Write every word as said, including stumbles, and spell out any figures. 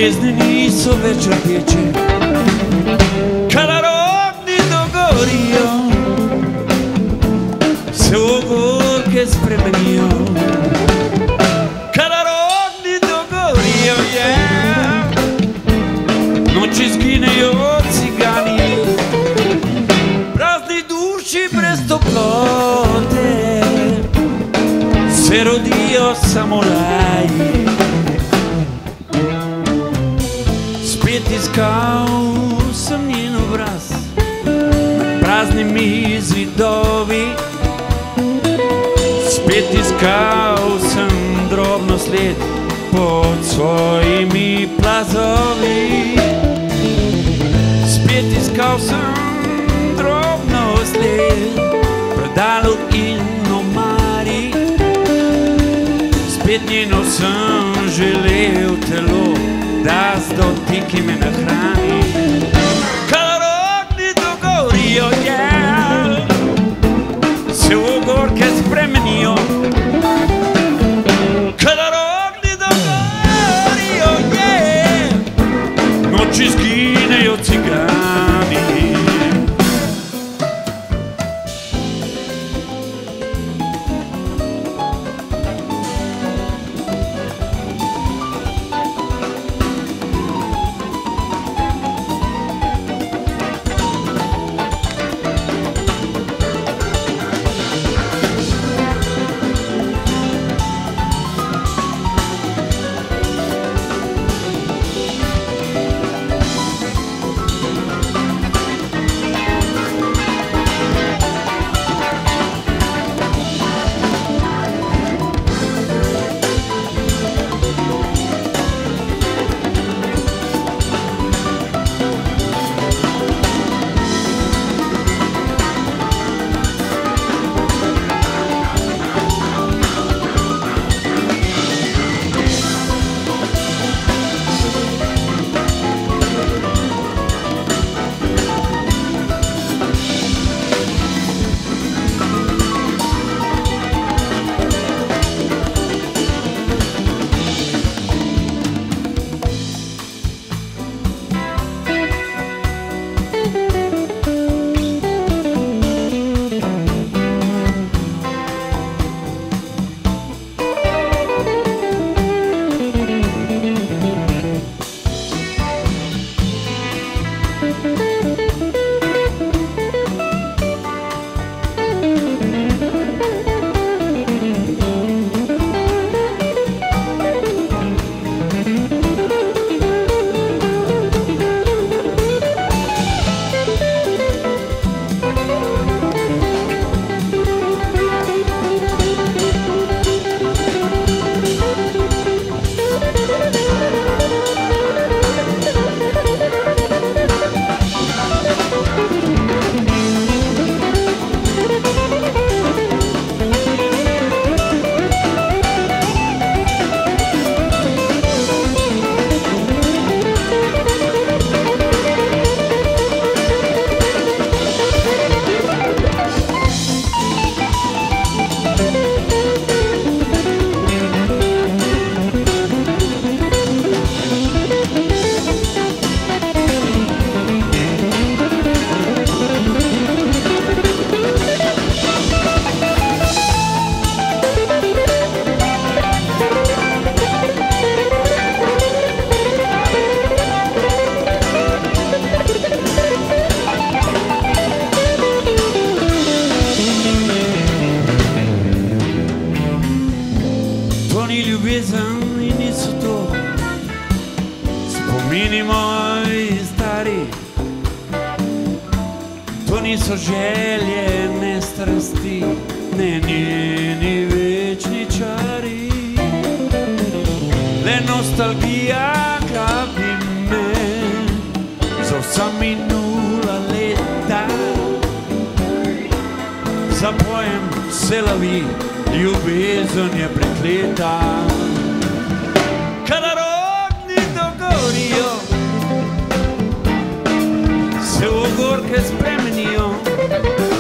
Zvijezde nisu več rdeče, kada rodni dogorio, se u ogorke spremenijo. Kada rodni dogorio, yeah, noći zginejo cigani, prazni duši brez toplote, se rodijo samuraji. Spet iskal sem njen obraz med praznimi zidovi, spet iskal sem drobno sled pod svojimi plazovi, spet iskal sem drobno sled v predalu in omari, spet njeno sem želel telo, da z dotiki me nahrani. Kada rodni dogovorijo, yeah, se v ogorke spremenijo. Kada rodni dogovorijo, yeah, noči zginejo cigani. Ljubezen in niso to spomini moji stari, to niso želje, ne strasti, ne njeni večni čari, le nostalgija grabi me za vsa minula leta, zapojem se lavi, ljubezen je prekleta. Kada rodni dogovorijo, se v ogorke spremenijo.